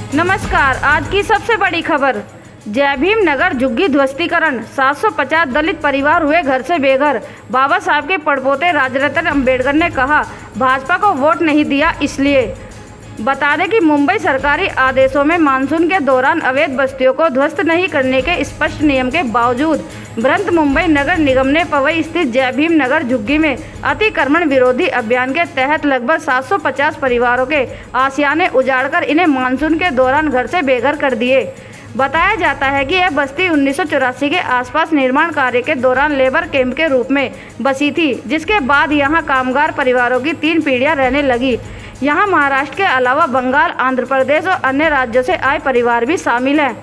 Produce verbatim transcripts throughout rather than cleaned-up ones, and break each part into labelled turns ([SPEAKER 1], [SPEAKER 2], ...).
[SPEAKER 1] नमस्कार, आज की सबसे बड़ी खबर। जय भीम नगर झुग्गी ध्वस्तीकरण, सात सौ पचास दलित परिवार हुए घर से बेघर। बाबा साहब के पड़पोते राजरत्न अंबेडकर ने कहा, भाजपा को वोट नहीं दिया इसलिए। बता दें कि मुंबई सरकारी आदेशों में मानसून के दौरान अवैध बस्तियों को ध्वस्त नहीं करने के स्पष्ट नियम के बावजूद बृहत मुंबई नगर निगम ने पवई स्थित जय भीम नगर झुग्गी में अतिक्रमण विरोधी अभियान के तहत लगभग सात सौ पचास परिवारों के आशियाने उजाड़कर इन्हें मानसून के दौरान घर से बेघर कर दिए। बताया जाता है कि यह बस्ती उन्नीस सौ चौरासी के आसपास निर्माण कार्य के दौरान लेबर कैंप के रूप में बसी थी, जिसके बाद यहां कामगार परिवारों की तीन पीढ़ियां रहने लगी। यहां महाराष्ट्र के अलावा बंगाल, आंध्र प्रदेश और अन्य राज्यों से आए परिवार भी शामिल हैं।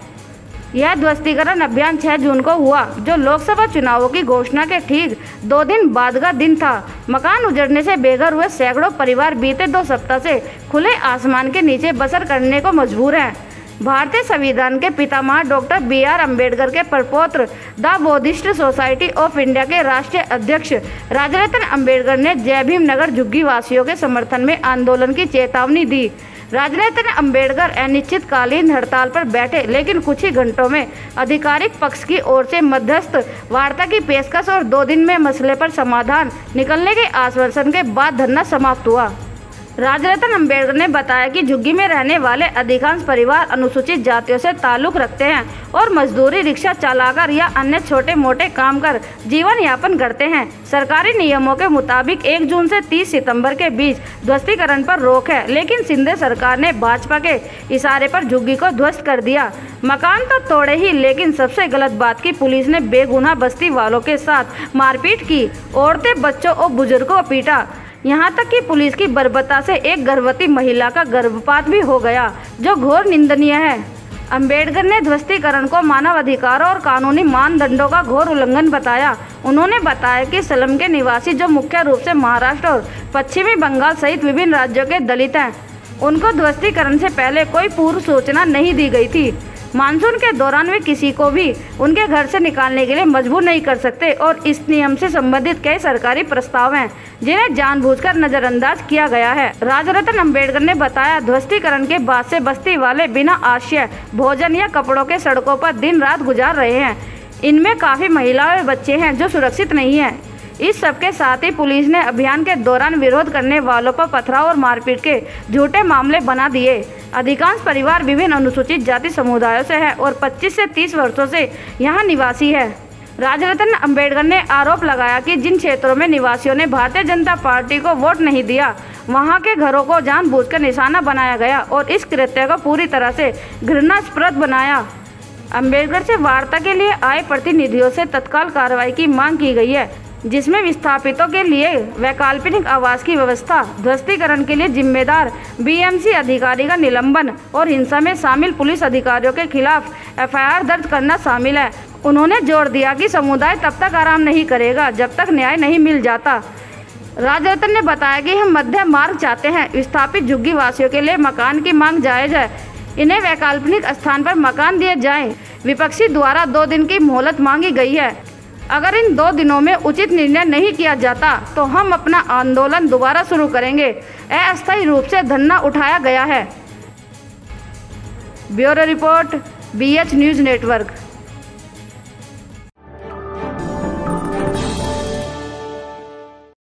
[SPEAKER 1] यह ध्वस्तीकरण अभियान छह जून को हुआ, जो लोकसभा चुनावों की घोषणा के ठीक दो दिन बाद का दिन था। मकान उजड़ने से बेघर हुए सैकड़ों परिवार बीते दो सप्ताह से खुले आसमान के नीचे बसर करने को मजबूर हैं। भारतीय संविधान के पितामह डॉक्टर बी आर अम्बेडकर के प्रपौत्र the Buddhist society of India के राष्ट्रीय अध्यक्ष राजरत्न अम्बेडकर ने जय भीम नगर झुग्गी वासियों के समर्थन में आंदोलन की चेतावनी दी। राजरत्न अम्बेडकर अनिश्चितकालीन हड़ताल पर बैठे, लेकिन कुछ ही घंटों में आधिकारिक पक्ष की ओर से मध्यस्थ वार्ता की पेशकश और दो दिन में मसले पर समाधान निकलने के आश्वासन के बाद धरना समाप्त हुआ। राजरत्न अम्बेडकर ने बताया कि झुग्गी में रहने वाले अधिकांश परिवार अनुसूचित जातियों से ताल्लुक रखते हैं और मजदूरी, रिक्शा चलाकर या अन्य छोटे मोटे काम कर जीवन यापन करते हैं। सरकारी नियमों के मुताबिक एक जून से तीस सितंबर के बीच ध्वस्तीकरण पर रोक है, लेकिन सिंध सरकार ने भाजपा के इशारे पर झुग्गी को ध्वस्त कर दिया। मकान तो तोड़े ही, लेकिन सबसे गलत बात की पुलिस ने बेगुनाह बस्ती वालों के साथ मारपीट की, औरतें, बच्चों और बुजुर्गों को पीटा। यहाँ तक कि पुलिस की बर्बरता से एक गर्भवती महिला का गर्भपात भी हो गया, जो घोर निंदनीय है। अंबेडकर ने ध्वस्तीकरण को मानवाधिकारों और कानूनी मानदंडों का घोर उल्लंघन बताया। उन्होंने बताया कि स्लम के निवासी, जो मुख्य रूप से महाराष्ट्र और पश्चिमी बंगाल सहित विभिन्न राज्यों के दलित हैं, उनको ध्वस्तीकरण से पहले कोई पूर्व सूचना नहीं दी गई थी। मानसून के दौरान वे किसी को भी उनके घर से निकालने के लिए मजबूर नहीं कर सकते और इस नियम से संबंधित कई सरकारी प्रस्ताव हैं, जिन्हें जानबूझकर नजरअंदाज किया गया है। राजरत्न अम्बेडकर ने बताया, ध्वस्तीकरण के बाद से बस्ती वाले बिना आश्रय, भोजन या कपड़ों के सड़कों पर दिन रात गुजार रहे हैं। इनमें काफ़ी महिलाएं और बच्चे हैं जो सुरक्षित नहीं हैं। इस सबके साथ ही पुलिस ने अभियान के दौरान विरोध करने वालों पर पथराव और मारपीट के झूठे मामले बना दिए। अधिकांश परिवार विभिन्न अनुसूचित जाति समुदायों से है और पच्चीस से तीस वर्षों से यहाँ निवासी है। राजरत्न अम्बेडकर ने आरोप लगाया कि जिन क्षेत्रों में निवासियों ने भारतीय जनता पार्टी को वोट नहीं दिया, वहाँ के घरों को जानबूझकर निशाना बनाया गया और इस कृत्य को पूरी तरह से घृणास्पद बनाया। अम्बेडकर से वार्ता के लिए आए प्रतिनिधियों से तत्काल कार्रवाई की मांग की गई है, जिसमें विस्थापितों के लिए वैकल्पिक आवास की व्यवस्था, ध्वस्तीकरण के लिए जिम्मेदार बी एम सी अधिकारी का निलंबन और हिंसा में शामिल पुलिस अधिकारियों के खिलाफ एफ आई आर दर्ज करना शामिल है। उन्होंने जोर दिया कि समुदाय तब तक आराम नहीं करेगा जब तक न्याय नहीं मिल जाता। राजरत्न ने बताया कि हम मध्यम मार्ग चाहते हैं। विस्थापित झुग्गी वासियों के लिए मकान की मांग जायज है, इन्हें वैकल्पिक स्थान पर मकान दिए जाएं। विपक्षी द्वारा दो दिन की मोहलत मांगी गई है। अगर इन दो दिनों में उचित निर्णय नहीं किया जाता तो हम अपना आंदोलन दोबारा शुरू करेंगे। अस्थायी रूप से धरना उठाया गया है। Bureau report, B H news network.